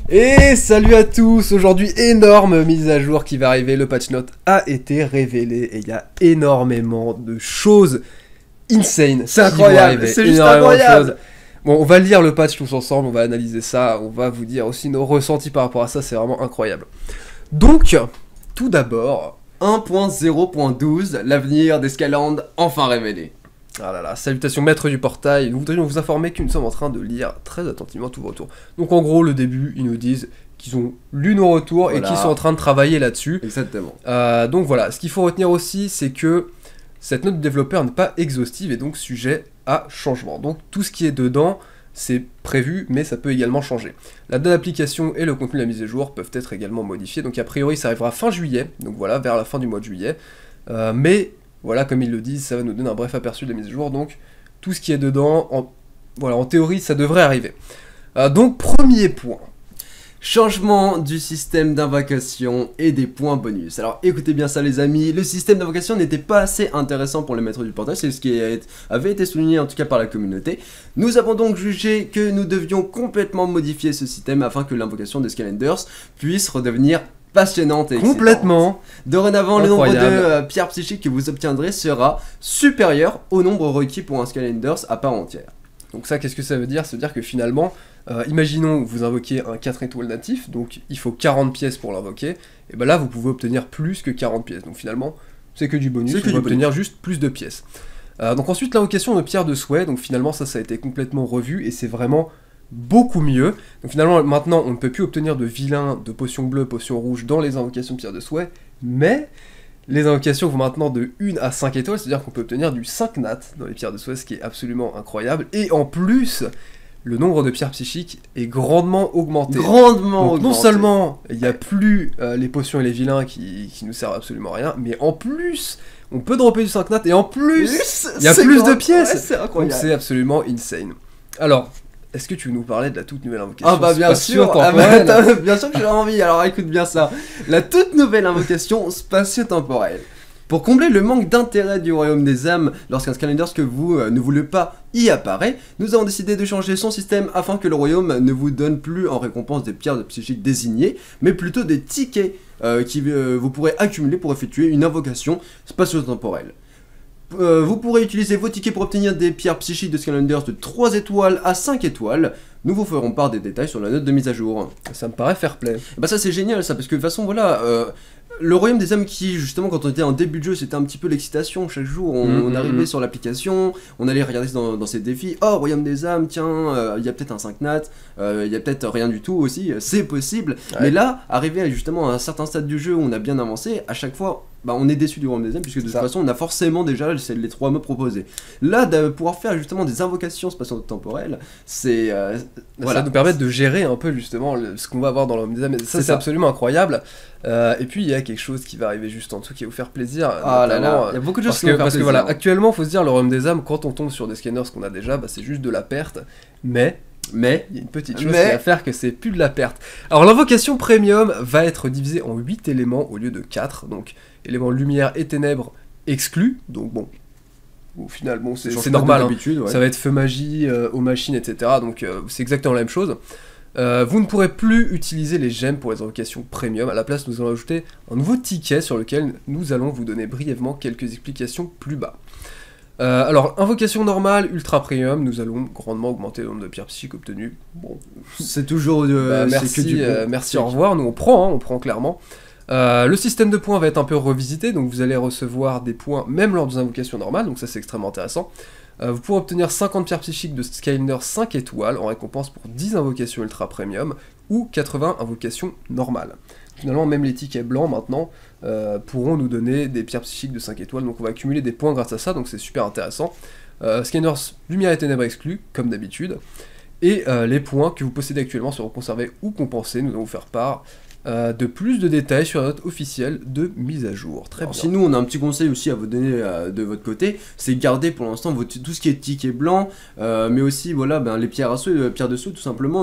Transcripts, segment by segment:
Et salut à tous, aujourd'hui énorme mise à jour qui va arriver, le patch note a été révélé et il y a énormément de choses insane. C'est incroyable, c'est juste incroyable. Bon, on va lire le patch tous ensemble, on va analyser ça, on va vous dire aussi nos ressentis par rapport à ça, c'est vraiment incroyable. Donc, tout d'abord, 1.0.12, l'avenir d'Escaland enfin révélé. ah là là, salutations maître du portail, nous voudrions vous informer que nous sommes en train de lire très attentivement tous vos retours. Donc en gros, le début, ils nous disent qu'ils ont lu nos retours et qu'ils sont en train de travailler là-dessus. Exactement. Donc voilà, ce qu'il faut retenir aussi, c'est que cette note de développeur n'est pas exhaustive et donc sujet à changement. Donc tout ce qui est dedans, c'est prévu, mais ça peut également changer. La date d'application et le contenu de la mise à jour peuvent être également modifiés, donc a priori ça arrivera fin juillet, donc voilà, vers la fin du mois de juillet. Mais voilà, comme ils le disent, ça va nous donner un bref aperçu de la mise à jour, donc tout ce qui est dedans, en théorie, ça devrait arriver. Donc, premier point. Changement du système d'invocation et des points bonus. Alors écoutez bien ça les amis, le système d'invocation n'était pas assez intéressant pour les maîtres du portail, c'est ce qui avait été souligné en tout cas par la communauté. Nous avons donc jugé que nous devions complètement modifier ce système afin que l'invocation des Skylanders puisse redevenir passionnante et complètement. Dorénavant, le nombre de pierres psychiques que vous obtiendrez sera supérieur au nombre requis pour un Skylanders à part entière. Donc ça, qu'est-ce que ça veut dire? Ça veut dire que finalement, imaginons que vous invoquez un 4 étoiles natif, donc il faut 40 pièces pour l'invoquer, et ben là vous pouvez obtenir plus que 40 pièces, donc finalement c'est que du bonus, vous pouvez obtenir juste plus de pièces. Donc ensuite l'invocation de pierre de souhait, donc finalement ça a été complètement revu, et c'est vraiment beaucoup mieux. Donc finalement maintenant on ne peut plus obtenir de vilains, de potions bleues, potions rouges dans les invocations de pierre de souhait, mais les invocations vont maintenant de 1 à 5 étoiles, c'est-à-dire qu'on peut obtenir du 5 nat dans les pierres de souhait, ce qui est absolument incroyable. Et en plus, le nombre de pierres psychiques est grandement augmenté. Donc, non seulement il n'y a plus les potions et les vilains qui nous servent absolument à rien, mais en plus, on peut dropper du 5 nat et en plus, il y a plus de pièces. Ouais, c'est incroyable. Donc c'est absolument insane. Alors, est-ce que tu veux nous parler de la toute nouvelle invocation? Ah bah bien sûr, bien sûr que j'ai envie, alors écoute bien ça. La toute nouvelle invocation spatio-temporelle. Pour combler le manque d'intérêt du royaume des âmes lorsqu'un Skylanders que vous ne voulez pas y apparaît, nous avons décidé de changer son système afin que le royaume ne vous donne plus en récompense des pierres de psychiques désignées, mais plutôt des tickets qui vous pourrez accumuler pour effectuer une invocation spatio-temporelle. Vous pourrez utiliser vos tickets pour obtenir des pierres psychiques de Skylanders de 3 étoiles à 5 étoiles. Nous vous ferons part des détails sur la note de mise à jour. Ça me paraît fair play. Bah ça c'est génial ça, parce que de toute façon voilà, le royaume des âmes qui justement quand on était en début de jeu c'était un petit peu l'excitation, chaque jour on arrivait sur l'application, on allait regarder dans ces défis, oh royaume des âmes, tiens, il y a peut-être un 5 nat, il y a peut-être rien du tout aussi, c'est possible, mais là, arrivé justement à un certain stade du jeu où on a bien avancé, à chaque fois, bah, on est déçu du royaume des âmes puisque de toute façon on a forcément déjà les 3 mots proposés. Là, de pouvoir faire justement des invocations spatio-temporelles, c'est... voilà. Ça nous permet de gérer un peu justement ce qu'on va avoir dans le royaume des âmes, ça c'est absolument incroyable. Et puis il y a quelque chose qui va arriver juste en dessous qui va vous faire plaisir. Ah là là, il y a beaucoup de choses qui vont faire plaisir. Parce que voilà, actuellement faut se dire le royaume des âmes, quand on tombe sur des scanners qu'on a déjà, bah, c'est juste de la perte, mais il y a une petite chose qui va faire que c'est plus de la perte. Alors l'invocation premium va être divisée en 8 éléments au lieu de 4, donc éléments lumière et ténèbres exclus, donc bon, au final bon c'est normal, hein. Ça va être feu magie, aux machines, etc. Donc c'est exactement la même chose. Vous ne pourrez plus utiliser les gemmes pour les invocations premium, à la place nous allons ajouter un nouveau ticket sur lequel nous allons vous donner brièvement quelques explications plus bas. Alors, invocation normale, ultra premium, nous allons grandement augmenter le nombre de pierres psychiques obtenues. Bon, c'est toujours merci, merci, au revoir, nous on prend clairement. Le système de points va être un peu revisité, donc vous allez recevoir des points même lors des invocations normales, donc ça c'est extrêmement intéressant. Vous pourrez obtenir 50 pierres psychiques de Skylanders 5 étoiles en récompense pour 10 invocations ultra premium ou 80 invocations normales. Finalement, même les tickets blancs maintenant pourront nous donner des pierres psychiques de 5 étoiles, donc on va accumuler des points grâce à ça, donc c'est super intéressant. Skylanders lumière et ténèbres exclus, comme d'habitude, et les points que vous possédez actuellement seront conservés ou compensés, nous allons vous faire part de plus de détails sur la note officielle de mise à jour. Très bien. Si nous on a un petit conseil aussi à vous donner de votre côté, c'est garder pour l'instant tout ce qui est ticket blanc, mais aussi voilà les pierres pierres de saut tout simplement,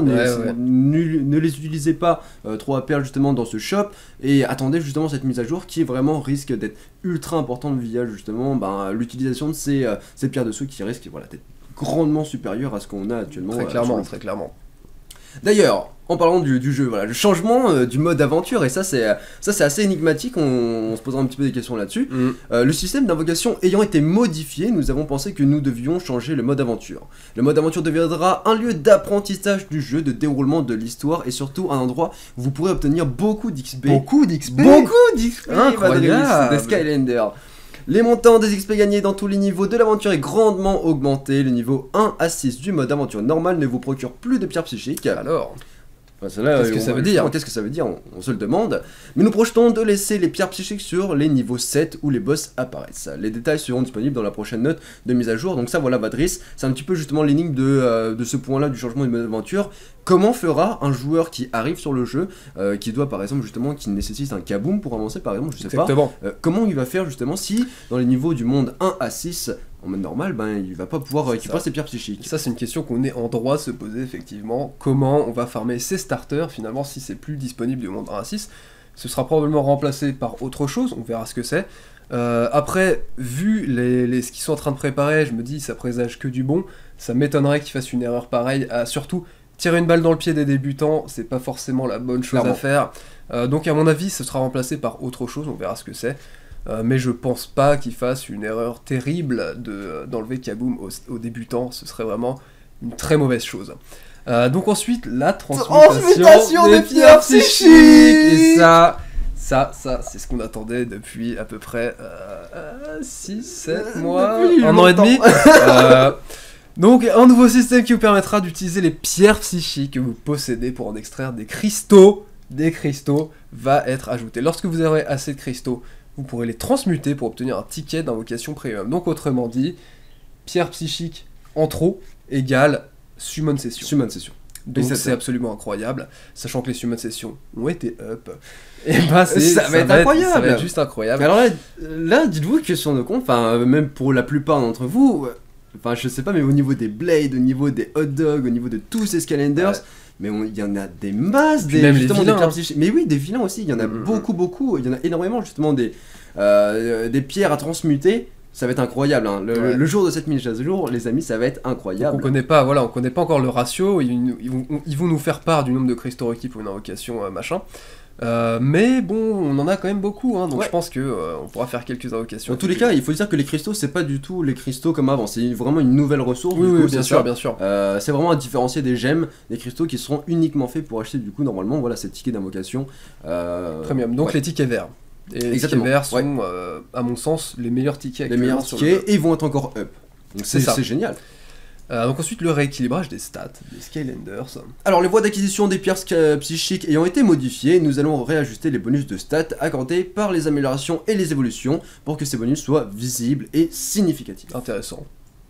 ne les utilisez pas trop à perdre justement dans ce shop, et attendez justement cette mise à jour qui vraiment risque d'être ultra importante via justement l'utilisation de ces pierres de saut qui risquent d'être grandement supérieures à ce qu'on a actuellement. Très clairement, très clairement. D'ailleurs, en parlant du jeu, voilà, le changement du mode aventure, et ça c'est assez énigmatique, on se posera un petit peu des questions là-dessus. Le système d'invocation ayant été modifié, nous avons pensé que nous devions changer le mode aventure. Le mode aventure deviendra un lieu d'apprentissage du jeu, de déroulement de l'histoire, et surtout un endroit où vous pourrez obtenir beaucoup d'XP. Beaucoup d'XP. Incroyable. Des Skylanders. Les montants des XP gagnés dans tous les niveaux de l'aventure est grandement augmenté. Le niveau 1 à 6 du mode aventure normal ne vous procure plus de pierres psychiques. Alors, qu'est-ce que ça veut dire ? Qu'est-ce que ça veut dire ? On se le demande. Mais nous projetons de laisser les pierres psychiques sur les niveaux 7 où les boss apparaissent. Les détails seront disponibles dans la prochaine note de mise à jour. Donc ça voilà Vadris, c'est un petit peu justement l'énigme de ce point-là du changement du mode aventure. Comment fera un joueur qui arrive sur le jeu, qui doit par exemple justement, qui nécessite un kaboom pour avancer par exemple, je sais exactement. pas. Comment il va faire justement si dans les niveaux du monde 1 à 6, en mode normal, ben il va pas pouvoir récupérer ses pierres psychiques. Ça c'est une question qu'on est en droit de se poser effectivement. Comment on va farmer ses starters finalement si c'est plus disponible du monde 1 à 6 ? Ce sera probablement remplacé par autre chose, on verra ce que c'est. Après, vu ce qu'ils sont en train de préparer, je me dis ça présage que du bon. Ça m'étonnerait qu'ils fassent une erreur pareille, surtout tirer une balle dans le pied des débutants, c'est pas forcément la bonne chose à faire. Donc à mon avis, ce sera remplacé par autre chose, on verra ce que c'est. Mais je pense pas qu'ils fassent une erreur terrible d'enlever Kaboom aux débutants, ce serait vraiment une très mauvaise chose. Donc ensuite, la transmutation des pierres psychiques. Et ça c'est ce qu'on attendait depuis à peu près 6-7 mois, un an et demi. Donc un nouveau système qui vous permettra d'utiliser les pierres psychiques que vous possédez pour en extraire des cristaux va être ajouté. Lorsque vous aurez assez de cristaux, vous pourrez les transmuter pour obtenir un ticket d'invocation premium. Donc autrement dit, pierres psychiques en trop égale summon session. Donc c'est absolument incroyable, sachant que les summon sessions ont été up. Et bah ça va être incroyable. Ça va être juste incroyable. Alors là dites-vous que sur nos comptes, même pour la plupart d'entre vous, je sais pas, mais au niveau des blades, au niveau des hot dogs, au niveau de tous ces Skylanders, mais il y en a des masses, même les vilains, des pierres psychiques. Mais oui, des vilains aussi, il y en a beaucoup, il y en a énormément justement des pierres à transmuter. Ça va être incroyable, hein. Le jour de cette mise à jour, les amis, ça va être incroyable. Donc on connaît pas encore le ratio, ils vont nous faire part du nombre de cristaux requis pour une invocation, machin. Mais bon, on en a quand même beaucoup, hein, donc je pense que on pourra faire quelques invocations. Dans tous les cas, il faut dire que les cristaux, c'est pas du tout les cristaux comme avant, c'est vraiment une nouvelle ressource. Oui, bien sûr. C'est vraiment à différencier des gemmes, des cristaux qui seront uniquement faits pour acheter du coup normalement, voilà, ces tickets d'invocation. Premium, donc les tickets verts. Et les tickets verts sont, à mon sens, les meilleurs tickets actuellement. Les meilleurs tickets, et ils vont être encore up. Donc c'est génial. Donc ensuite le rééquilibrage des stats des Skylanders. Alors les voies d'acquisition des pierres psychiques ayant été modifiées, nous allons réajuster les bonus de stats accordés par les améliorations et les évolutions pour que ces bonus soient visibles et significatifs. Intéressant.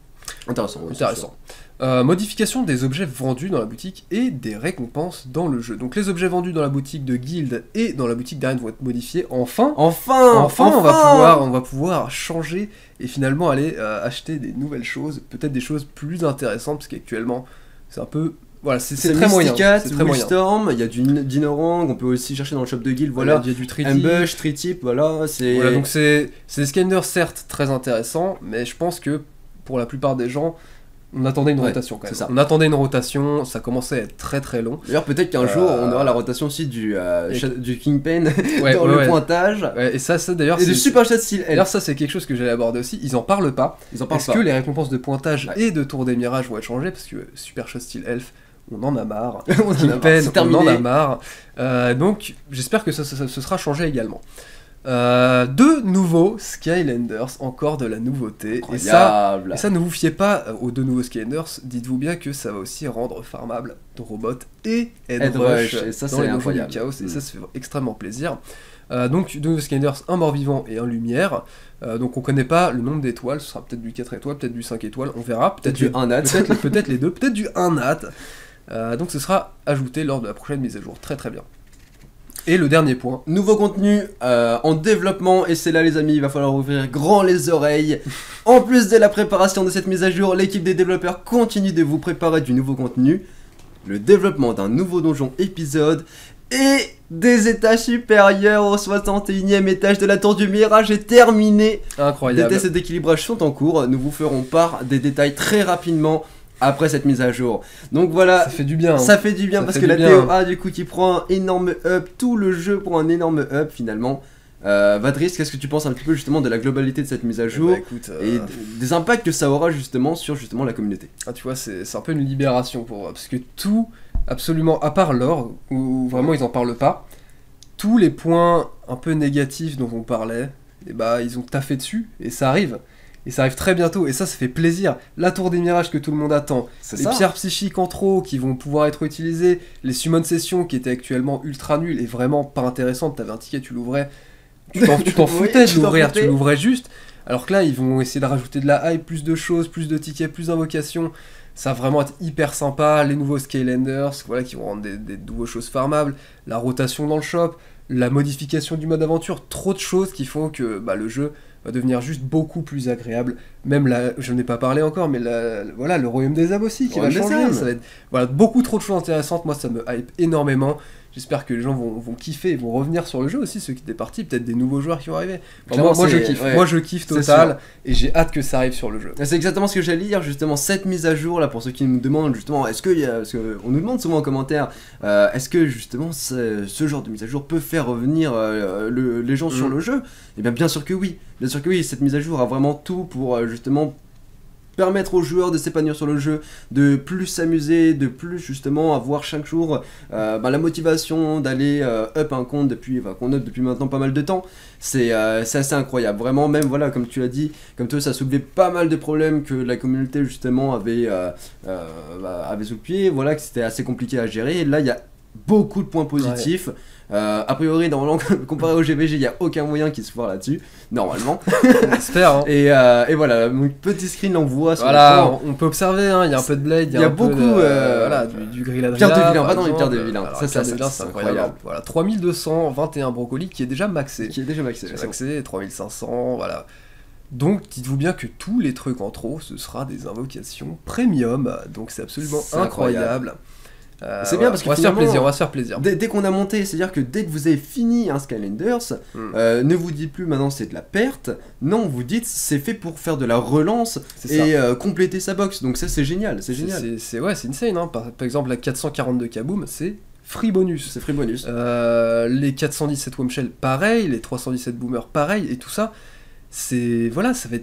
Modification des objets vendus dans la boutique et des récompenses dans le jeu. Donc les objets vendus dans la boutique de Guild et dans la boutique d'Arène vont être modifiés. Enfin, on va pouvoir changer et finalement aller acheter des nouvelles choses, peut-être des choses plus intéressantes, parce qu'actuellement c'est un peu... Voilà, c'est très moyen. C'est très moyen. Storm, il y a du Dinorang, on peut aussi chercher dans le shop de Guild, voilà. Il y a du Tri-Tip. Ambush, Tri-Tip, voilà. Voilà, donc c'est des Skylanders certes très intéressants, mais je pense que pour la plupart des gens, on attendait une rotation quand même. On attendait une rotation, ça commençait à être très très long. D'ailleurs, peut-être qu'un jour on aura la rotation aussi du Kingpin dans le pointage. Et ça d'ailleurs. Et du Super Shot Steel Elf. D'ailleurs, ça c'est quelque chose que j'allais aborder aussi. Ils en parlent pas. Est-ce que les récompenses de pointage et de Tour des Mirages vont être changées ? Parce que Super Shot Steel Elf, on en a marre. Kingpin, on en a marre. Donc, j'espère que ça sera changé également. De nouveaux Skylanders, encore de la nouveauté. Et ça, ne vous fiez pas aux deux nouveaux Skylanders, dites-vous bien que ça va aussi rendre farmable Drobot et Headrush et ça, dans les nouveaux du chaos, et ça fait extrêmement plaisir. Donc deux nouveaux Skylanders, un mort-vivant et un lumière. Donc on connaît pas le nombre d'étoiles, ce sera peut-être du 4 étoiles, peut-être du 5 étoiles, on verra. Peut-être du 1 nat. Peut-être les deux, peut-être du 1 nat. Donc ce sera ajouté lors de la prochaine mise à jour, très très bien. Et le dernier point. Nouveau contenu en développement, et c'est là les amis, il va falloir ouvrir grand les oreilles. En plus de la préparation de cette mise à jour, l'équipe des développeurs continue de vous préparer du nouveau contenu, le développement d'un nouveau donjon épisode, et des étages supérieurs au 61e étage de la tour du Mirage est terminé. Incroyable. Des tests d'équilibrage sont en cours, nous vous ferons part des détails très rapidement. après cette mise à jour. Donc voilà, ça fait du bien. Ça fait du bien parce que la TOA du coup qui prend un énorme up, tout le jeu prend un énorme up finalement. Vadris, qu'est-ce que tu penses un petit peu justement de la globalité de cette mise à jour et des impacts que ça aura justement sur justement la communauté? Ah, tu vois, c'est un peu une libération pour moi, parce que tout, absolument, à part l'or, où vraiment ils en parlent pas, tous les points un peu négatifs dont on parlait, et bah ils ont taffé dessus, et ça arrive. Et ça arrive très bientôt, et ça fait plaisir. La tour des mirages que tout le monde attend, les pierres psychiques en trop qui vont pouvoir être utilisées, les summon sessions qui étaient actuellement ultra nulles et vraiment pas intéressantes. T'avais un ticket, tu l'ouvrais, tu t'en foutais de l'ouvrir, tu l'ouvrais juste. Alors que là, ils vont essayer de rajouter de la hype, plus de choses, plus de tickets, plus d'invocations. Ça va vraiment être hyper sympa. Les nouveaux Skylanders, voilà, qui vont rendre des nouveaux choses farmables. La rotation dans le shop, la modification du mode aventure, trop de choses qui font que le jeu va devenir juste beaucoup plus agréable. Même là, je n'ai pas parlé encore, mais voilà, le royaume des âmes aussi qui va changer. Ça va être beaucoup trop de choses intéressantes. Moi, ça me hype énormément. J'espère que les gens vont kiffer et vont revenir sur le jeu aussi, ceux qui étaient partis, peut-être des nouveaux joueurs qui vont arriver. Moi je kiffe, moi je kiffe total, et j'ai hâte que ça arrive sur le jeu. C'est exactement ce que j'allais dire, justement, cette mise à jour là, pour ceux qui nous demandent justement, parce qu'on nous demande souvent en commentaire, est-ce que justement ce genre de mise à jour peut faire revenir les gens sur le jeu? Et bien sûr que oui, cette mise à jour a vraiment tout pour justement permettre aux joueurs de s'épanouir sur le jeu, de plus s'amuser, de plus justement avoir chaque jour la motivation d'aller up un compte qu'on up depuis maintenant pas mal de temps. C'est assez incroyable, vraiment. Même voilà, comme tu l'as dit, comme toi, ça a soulevé pas mal de problèmes que la communauté justement avait sous le pied, voilà, que c'était assez compliqué à gérer. Et là, il y a beaucoup de points positifs. A priori, normalement, comparé au GVG, il n'y a aucun moyen qui se foire là-dessus, normalement. On espère. Hein. Et voilà, mon petit screen, on voit. Voilà, on peut observer, il y a un peu de Blade, il y a beaucoup du Grilladria. Pierre de vilain, va dans les pierres de vilain. Ça, c'est incroyable. Voilà, 3221 brocolis qui est déjà maxé. Qui est déjà maxé. 3500, voilà. Donc, dites-vous bien que tous les trucs en trop, ce sera des invocations premium. Donc, c'est absolument incroyable. C'est bien parce qu'on va se faire plaisir. Dès qu'on a monté, c'est-à-dire que dès que vous avez fini un Skylanders, ne vous dites plus maintenant c'est de la perte. Non, vous dites c'est fait pour faire de la relance et compléter sa box. Donc ça c'est génial, c'est génial. C'est insane. Hein. Par exemple la 442 Kaboom, c'est free bonus. C'est free bonus. Les 417 Womshell, pareil. Les 317 Boomer, pareil. Et tout ça, c'est ça va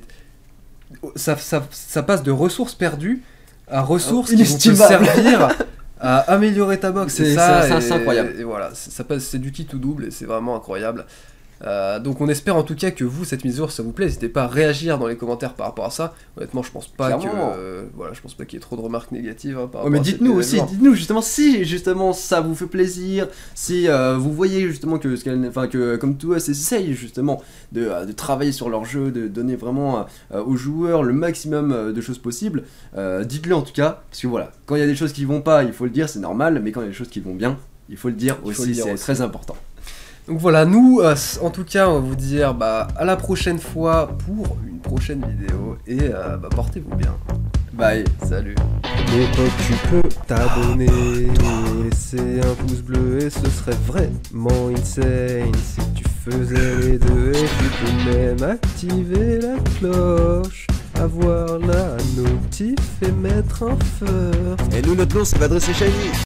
être ça passe de ressources perdues à ressources qui vont te servir à améliorer ta box. C'est incroyable. Et voilà, c'est du kit tout double et c'est vraiment incroyable. Donc on espère en tout cas que vous, cette mise à jour, ça vous plaît. N'hésitez pas à réagir dans les commentaires par rapport à ça. Honnêtement, je pense pas qu'il y ait trop de remarques négatives par rapport mais dites-nous aussi, dites-nous justement si justement ça vous fait plaisir, si vous voyez justement que comme tout essaye justement de travailler sur leur jeu, de donner vraiment aux joueurs le maximum de choses possibles. Dites-le en tout cas, parce que voilà, quand il y a des choses qui vont pas, il faut le dire, c'est normal, mais quand il y a des choses qui vont bien, il faut le dire aussi, c'est très important. Donc voilà, nous, en tout cas, on va vous dire à la prochaine fois pour une prochaine vidéo. Et portez-vous bien. Bye, salut. L'époque, tu peux t'abonner, laisser un pouce bleu et ce serait vraiment insane si tu faisais les deux. Et tu peux même activer la cloche, avoir la notif et mettre un feu. Et nous, notre nom, c'est Vadris et Shiny.